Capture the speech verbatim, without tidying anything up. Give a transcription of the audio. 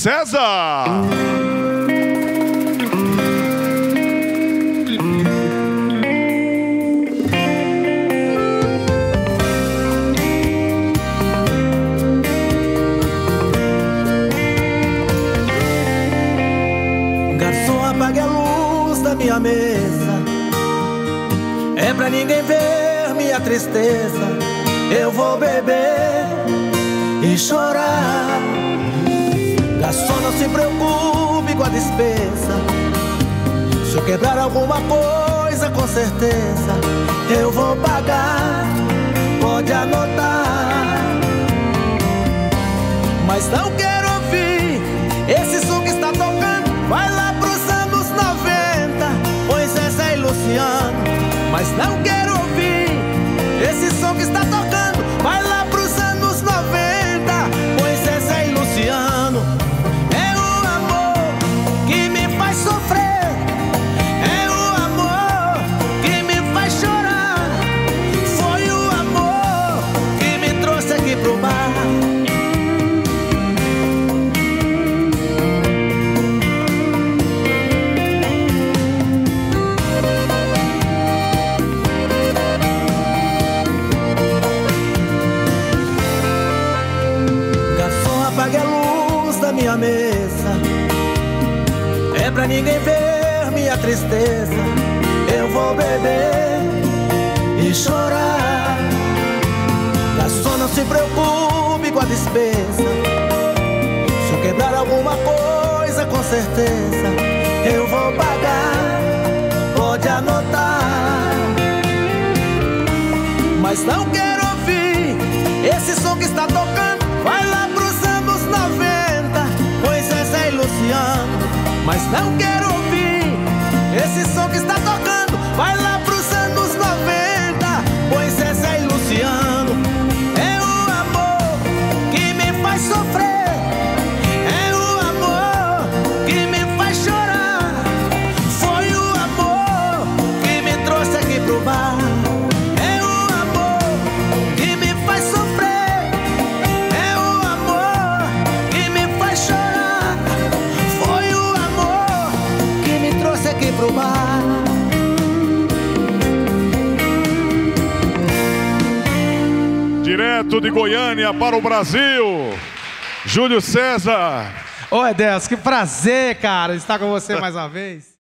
César. Garçom, apague a luz da minha mesa, é pra ninguém ver minha tristeza. Eu vou beber e chorar. Garçom, não se preocupe com a despesa, se eu quebrar alguma coisa, com certeza eu vou pagar, pode anotar. Mas não quero ouvir esse som que está tocando, vai lá pros anos noventa, pois essa é Luciano. Mas não quero ouvir esse som que está tocando, vai lá pros anos noventa, pois essa é Luciano. É o amor que me faz sofrer, é o amor que me faz chorar, foi o amor que me trouxe aqui pro bar. Apague a luz da minha mesa, é pra ninguém ver minha tristeza. Eu vou beber e chorar. Garçom, não se preocupe com a despesa, se eu quebrar alguma coisa, com certeza eu vou pagar, pode anotar. Mas não quero ouvir esse som que está tocando, vai lá pros anos noventa, pois essa é Luciano. Mas não quero ouvir esse som que está tocando, vai lá pros anos noventa, pois essa é Luciano. É o amor que me faz sofrer, é o amor que me faz chorar, foi o amor que me trouxe aqui pro bar. Direto de Goiânia para o Brasil, Júlio César. Ô, Edelcio, que prazer, cara, estar com você mais uma vez.